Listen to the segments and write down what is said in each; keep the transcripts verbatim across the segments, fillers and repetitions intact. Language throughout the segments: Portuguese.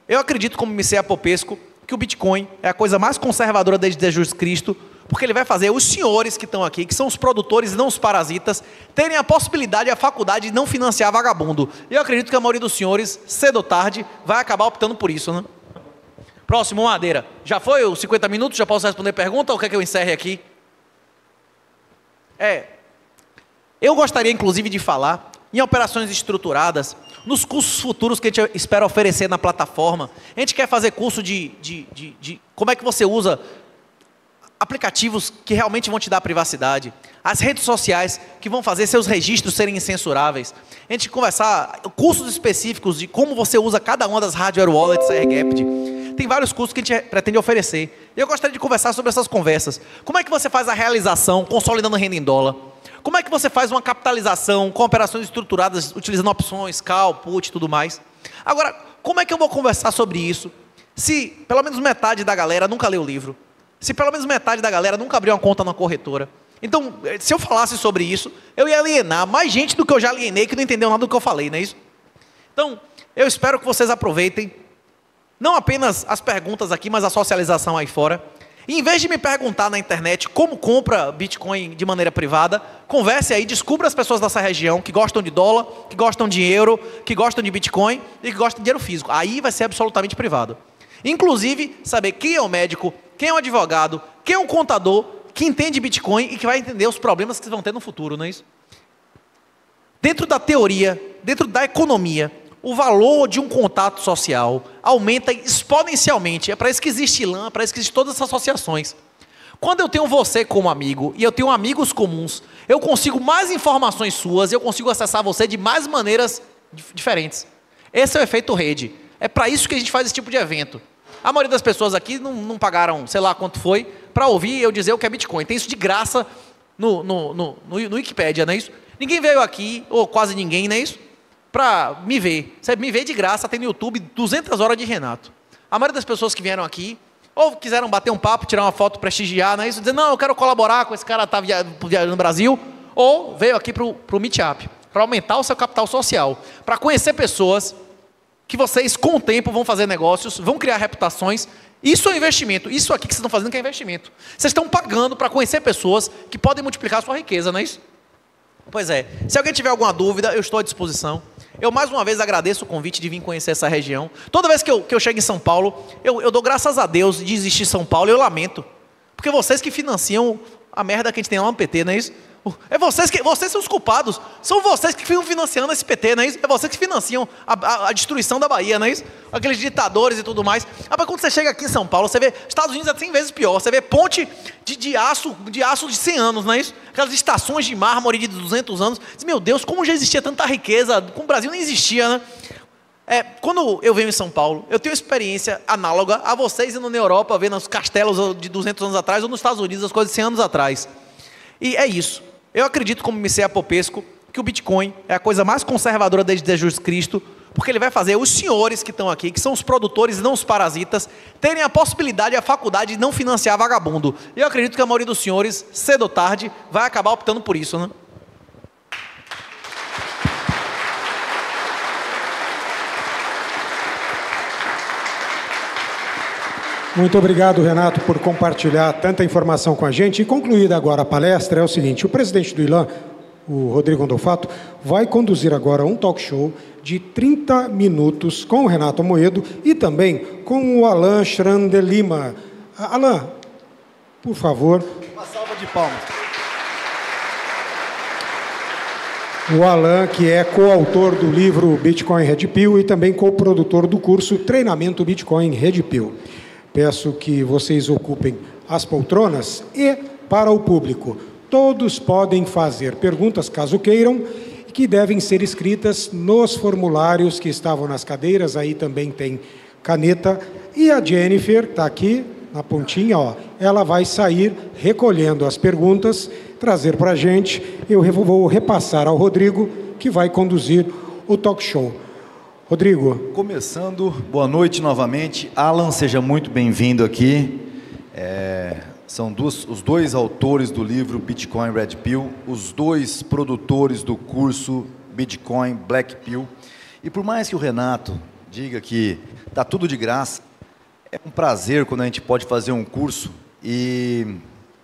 Eu acredito, como Micea Popesco, que o Bitcoin é a coisa mais conservadora desde Jesus Cristo, porque ele vai fazer os senhores que estão aqui, que são os produtores e não os parasitas, terem a possibilidade e a faculdade de não financiar vagabundo. E eu acredito que a maioria dos senhores, cedo ou tarde, vai acabar optando por isso, né? Próximo, Madeira. Já foi os cinquenta minutos? Já posso responder pergunta ou quer que eu encerre aqui? É. Eu gostaria, inclusive, de falar em operações estruturadas, nos cursos futuros que a gente espera oferecer na plataforma. A gente quer fazer curso de, de, de, de como é que você usa aplicativos que realmente vão te dar privacidade, as redes sociais que vão fazer seus registros serem incensuráveis. A gente conversar cursos específicos de como você usa cada uma das hardware wallets AirGapped. Tem vários cursos que a gente pretende oferecer. Eu gostaria de conversar sobre essas conversas. Como é que você faz a realização consolidando renda em dólar? Como é que você faz uma capitalização com operações estruturadas, utilizando opções, call, put e tudo mais? Agora, como é que eu vou conversar sobre isso se pelo menos metade da galera nunca leu o livro? Se pelo menos metade da galera nunca abriu uma conta na corretora? Então, se eu falasse sobre isso, eu ia alienar mais gente do que eu já alienei, que não entendeu nada do que eu falei, não é isso? Então, eu espero que vocês aproveitem, não apenas as perguntas aqui, mas a socialização aí fora. E em vez de me perguntar na internet como compra Bitcoin de maneira privada, converse aí, descubra as pessoas dessa região que gostam de dólar, que gostam de euro, que gostam de Bitcoin e que gostam de dinheiro físico. Aí vai ser absolutamente privado. Inclusive, saber quem é o médico, quem é o advogado, quem é o contador, que entende Bitcoin e que vai entender os problemas que vão ter no futuro, não é isso? Dentro da teoria, dentro da economia, o valor de um contato social aumenta exponencialmente. É para isso que existe LAN, é para isso que existem todas essas associações. Quando eu tenho você como amigo e eu tenho amigos comuns, eu consigo mais informações suas, eu consigo acessar você de mais maneiras diferentes. Esse é o efeito rede. É para isso que a gente faz esse tipo de evento. A maioria das pessoas aqui não, não pagaram, sei lá quanto foi, para ouvir eu dizer o que é Bitcoin. Tem isso de graça no, no, no, no, no Wikipedia, não é isso? Ninguém veio aqui, ou quase ninguém, não é isso? Para me ver. Você me vê de graça, tem no YouTube duzentas horas de Renato. A maioria das pessoas que vieram aqui, ou quiseram bater um papo, tirar uma foto, prestigiar, não é isso? Dizer, não, eu quero colaborar com esse cara que está viajando no Brasil, ou veio aqui para o Meetup, para aumentar o seu capital social, para conhecer pessoas que vocês, com o tempo, vão fazer negócios, vão criar reputações. Isso é investimento. Isso aqui que vocês estão fazendo que é investimento. Vocês estão pagando para conhecer pessoas que podem multiplicar a sua riqueza, não é isso? Pois é. Se alguém tiver alguma dúvida, eu estou à disposição. Eu, mais uma vez, agradeço o convite de vir conhecer essa região. Toda vez que eu, que eu chego em São Paulo, eu, eu dou graças a Deus de existir São Paulo e eu lamento. Porque vocês que financiam a merda que a gente tem lá no P T, não é isso? É vocês que, vocês são os culpados. São vocês que ficam financiando esse P T, não é isso? É vocês que financiam a, a, a destruição da Bahia, não é isso? Aqueles ditadores e tudo mais. Ah, mas quando você chega aqui em São Paulo, você vê, Estados Unidos é cem vezes pior. Você vê ponte de, de, aço, de aço de cem anos, não é isso? Aquelas estações de mármore de duzentos anos. Meu Deus, como já existia tanta riqueza, como o Brasil nem existia, né? É, quando eu venho em São Paulo, eu tenho experiência análoga a vocês indo na Europa, vendo os castelos de duzentos anos atrás, ou nos Estados Unidos, as coisas de cem anos atrás. E é isso. Eu acredito, como Micea Popesco, que o Bitcoin é a coisa mais conservadora desde Jesus Cristo, porque ele vai fazer os senhores que estão aqui, que são os produtores e não os parasitas, terem a possibilidade e a faculdade de não financiar vagabundo. E eu acredito que a maioria dos senhores, cedo ou tarde, vai acabar optando por isso, né? Muito obrigado, Renato, por compartilhar tanta informação com a gente. E concluída agora a palestra, é o seguinte: o presidente do I L A N, o Rodrigo Andolfato, vai conduzir agora um talk show de trinta minutos com o Renato Amoedo e também com o Alan Schran de Lima. Alan, por favor. Uma salva de palmas. O Alan, que é coautor do livro Bitcoin Red Pill e também coprodutor do curso Treinamento Bitcoin Red Pill. Peço que vocês ocupem as poltronas e, para o público, todos podem fazer perguntas, caso queiram, que devem ser escritas nos formulários que estavam nas cadeiras. Aí também tem caneta. E a Jennifer está aqui, na pontinha, ó, ela vai sair recolhendo as perguntas, trazer para a gente. Eu vou repassar ao Rodrigo, que vai conduzir o talk show. Rodrigo. Começando, boa noite novamente. Alan, seja muito bem-vindo aqui. É, são duas, os dois autores do livro Bitcoin Red Pill, os dois produtores do curso Bitcoin Black Pill. E por mais que o Renato diga que está tudo de graça. É um prazer quando a gente pode fazer um curso e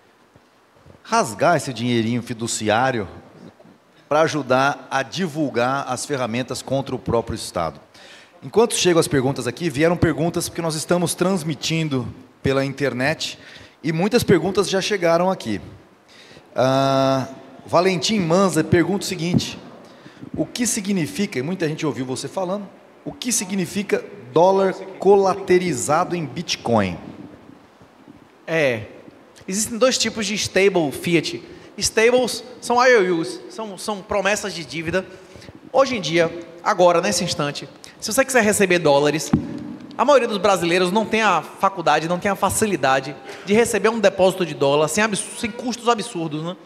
rasgar esse dinheirinho fiduciário para ajudar a divulgar as ferramentas contra o próprio Estado. Enquanto chegam as perguntas aqui, vieram perguntas porque nós estamos transmitindo pela internet e muitas perguntas já chegaram aqui. Ah, Valentim Manza pergunta o seguinte: o que significa, e muita gente ouviu você falando, o que significa dólar colateralizado em Bitcoin? É, existem dois tipos de stable fiat. Stables são I O Us, são, são promessas de dívida. Hoje em dia, agora, nesse instante, se você quiser receber dólares, a maioria dos brasileiros não tem a faculdade, não tem a facilidade de receber um depósito de dólar sem, absurdo, sem custos absurdos, né?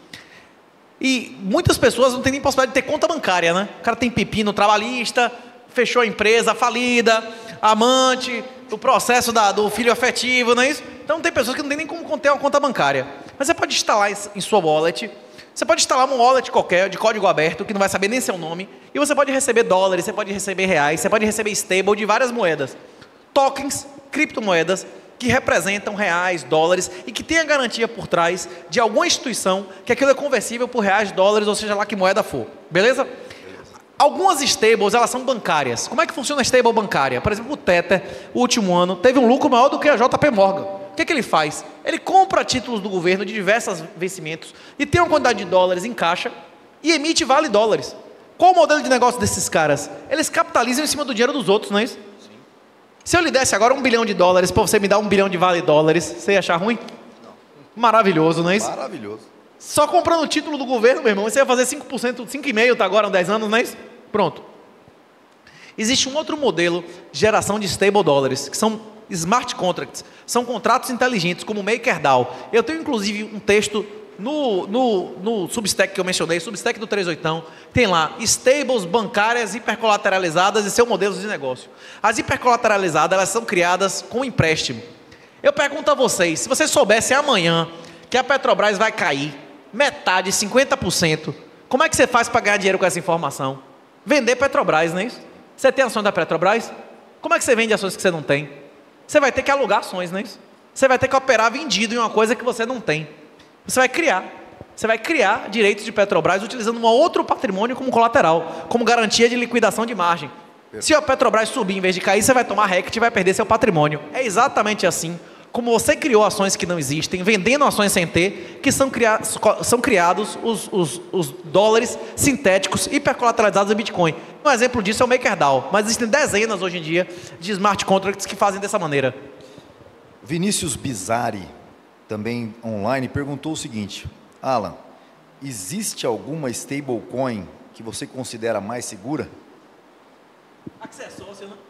E muitas pessoas não têm nem possibilidade de ter conta bancária, né? O cara tem pepino trabalhista, fechou a empresa falida, amante, o processo da, do filho afetivo, não é isso? Então tem pessoas que não tem nem como ter uma conta bancária. Mas você pode instalar em, em sua wallet, você pode instalar um wallet qualquer, de código aberto, que não vai saber nem seu nome, e você pode receber dólares, você pode receber reais, você pode receber stable de várias moedas. Tokens, criptomoedas, que representam reais, dólares, e que tem a garantia por trás de alguma instituição que aquilo é conversível por reais, dólares, ou seja lá que moeda for. Beleza? Algumas stables, elas são bancárias. Como é que funciona a stable bancária? Por exemplo, o Tether, o último ano, teve um lucro maior do que a J P Morgan. O que, que ele faz? Ele compra títulos do governo de diversos vencimentos e tem uma quantidade de dólares em caixa e emite vale dólares. Qual o modelo de negócio desses caras? Eles capitalizam em cima do dinheiro dos outros, não é isso? Sim. Se eu lhe desse agora um bilhão de dólares para você me dar um bilhão de vale dólares, você ia achar ruim? Não. Maravilhoso, não é isso? Maravilhoso. Só comprando o título do governo, meu irmão, você ia fazer cinco por cento, cinco vírgula cinco por cento tá agora, dez anos, não é isso? Pronto. Existe um outro modelo de geração de stable dólares, que são smart contracts, são contratos inteligentes, como o MakerDAO. Eu tenho inclusive um texto no, no, no Substack que eu mencionei, Substack do três oitão, tem lá, stables bancárias hipercolateralizadas e seus modelos de negócio. As hipercolateralizadas, elas são criadas com empréstimo. Eu pergunto a vocês, se vocês soubessem amanhã que a Petrobras vai cair, metade, cinquenta por cento, como é que você faz para ganhar dinheiro com essa informação? Vender Petrobras, não é isso? Você tem ações da Petrobras? Como é que você vende ações que você não tem? Você vai ter que alugar ações, não é isso? Você vai ter que operar vendido em uma coisa que você não tem. Você vai criar. Você vai criar direitos de Petrobras utilizando um outro patrimônio como colateral, como garantia de liquidação de margem. Se a Petrobras subir em vez de cair, você vai tomar rect e vai perder seu patrimônio. É exatamente assim como você criou ações que não existem, vendendo ações sem ter, que são, cria são criados os, os, os dólares sintéticos hipercolateralizados em Bitcoin. Um exemplo disso é o MakerDAO, mas existem dezenas hoje em dia de smart contracts que fazem dessa maneira. Vinícius Bizarri, também online, perguntou o seguinte: Alan, existe alguma stablecoin que você considera mais segura? Ah, que você é sócio, né?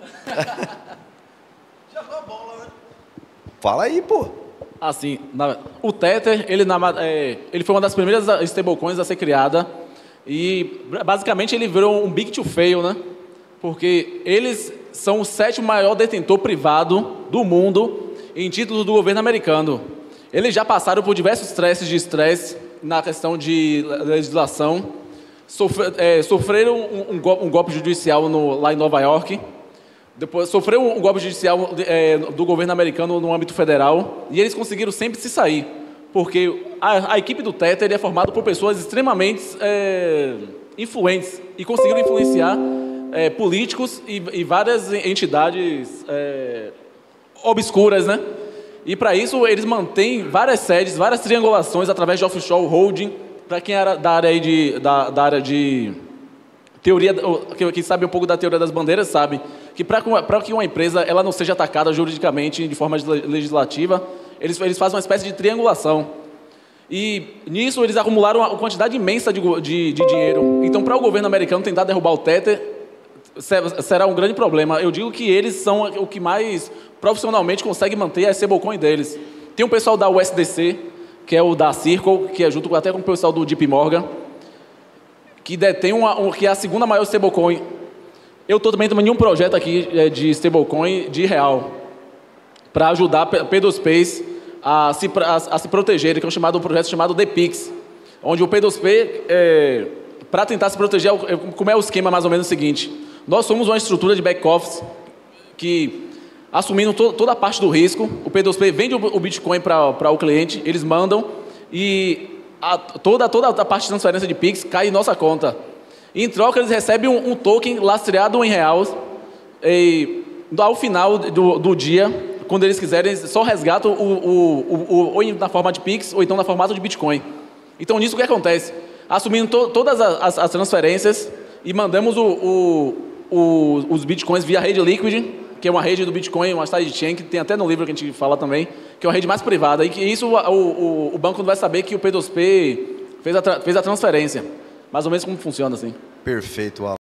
Jogou a bola, né? Fala aí, pô. Assim, na, o Tether, ele, na, é, ele foi uma das primeiras stablecoins a ser criada e, basicamente, ele virou um big to fail, né? Porque eles são o sétimo maior detentor privado do mundo em títulos do governo americano. Eles já passaram por diversos stresses de estresse na questão de legislação, sofre, é, sofreram um, um, golpe, um golpe judicial no, lá em Nova York. Depois sofreu um golpe judicial é, do governo americano no âmbito federal e eles conseguiram sempre se sair, porque a, a equipe do Tether é formada por pessoas extremamente é, influentes e conseguiram influenciar é, políticos e, e várias entidades é, obscuras, né? E para isso eles mantêm várias sedes, várias triangulações através de offshore holding. Para quem era da área aí de, da, da área de teoria, que sabe um pouco da teoria das bandeiras, sabe que para que uma empresa ela não seja atacada juridicamente de forma legislativa, eles, eles fazem uma espécie de triangulação. E nisso eles acumularam uma quantidade imensa de, de, de dinheiro. Então, para o governo americano tentar derrubar o Tether, será um grande problema. Eu digo que eles são o que mais profissionalmente consegue manter a stablecoin deles. Tem um pessoal da U S D C, que é o da Circle, que é junto até com o pessoal do J P Morgan, que detém uma, um, que é a segunda maior stablecoin. Eu estou também em um projeto aqui é, de stablecoin de real, para ajudar a P dois P a se, a, a se proteger, que é um, chamado, um projeto chamado The Pix, onde o P dois P, é, para tentar se proteger, como é o esquema mais ou menos o seguinte: nós somos uma estrutura de back-office que, assumindo to toda a parte do risco, o P dois P vende o, o Bitcoin para o cliente, eles mandam e a, toda, toda a parte de transferência de Pix cai em nossa conta. E, em troca, eles recebem um, um token lastreado em reais e, ao final do, do dia, quando eles quiserem, só resgatam o, o, o, o, ou na forma de Pix ou então na formato de Bitcoin. Então, nisso o que acontece? Assumindo to todas as, as transferências e mandamos o, o, o, os Bitcoins via rede Liquid, que é uma rede do Bitcoin, uma sidechain, que tem até no livro que a gente fala também, que é uma rede mais privada. E que isso o, o, o banco não vai saber que o P dois P fez a, fez a transferência. Mais ou menos como funciona assim. Perfeito, Alan.